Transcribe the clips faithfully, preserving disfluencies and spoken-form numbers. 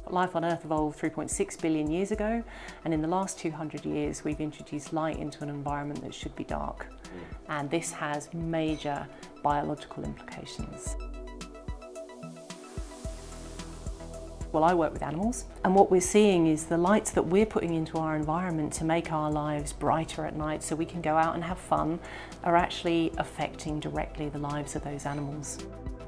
Life on Earth evolved three point six billion years ago, and in the last two hundred years we've introduced light into an environment that should be dark. And this has major biological implications. Well, I work with animals, and what we're seeing is the lights that we're putting into our environment to make our lives brighter at night so we can go out and have fun are actually affecting directly the lives of those animals.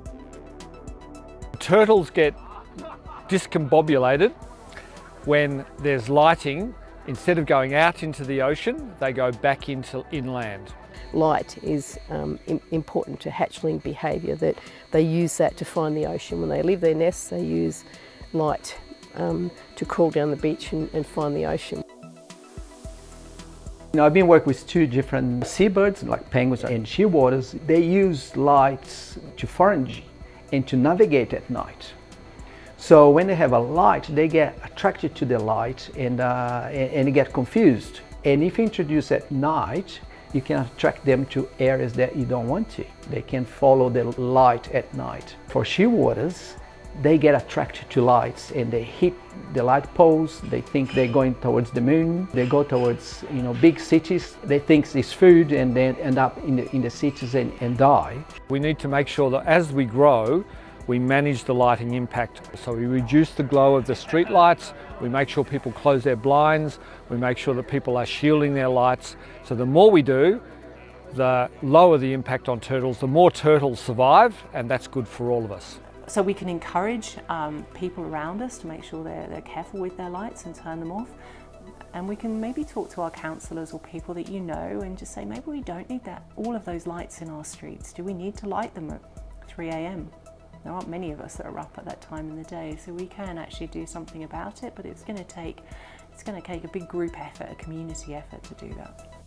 Turtles get discombobulated when there's lighting. Instead of going out into the ocean, they go back into inland. Light is um, important to hatchling behaviour, that they use that to find the ocean. When they leave their nests, they use light um, to crawl down the beach and, and find the ocean. You know, I've been working with two different seabirds, like penguins and shearwaters. They use lights to forage and to navigate at night. So when they have a light, they get attracted to the light and, uh, and, and get confused. And if you introduce at night, you can attract them to areas that you don't want to. They can follow the light at night. For shearwaters, they get attracted to lights and they hit the light poles. They think they're going towards the moon. They go towards, you know, big cities. They think it's food and then end up in the, in the cities and, and die. We need to make sure that as we grow, we manage the lighting impact. So we reduce the glow of the street lights, we make sure people close their blinds, we make sure that people are shielding their lights. So the more we do, the lower the impact on turtles, the more turtles survive, and that's good for all of us. So we can encourage um, people around us to make sure they're, they're careful with their lights and turn them off. And we can maybe talk to our counsellors or people that you know and just say, maybe we don't need that, all of those lights in our streets. Do we need to light them at three A M? There aren't many of us that are up at that time in the day, so we can actually do something about it, but it's going to take, it's going to take a big group effort, a community effort to do that.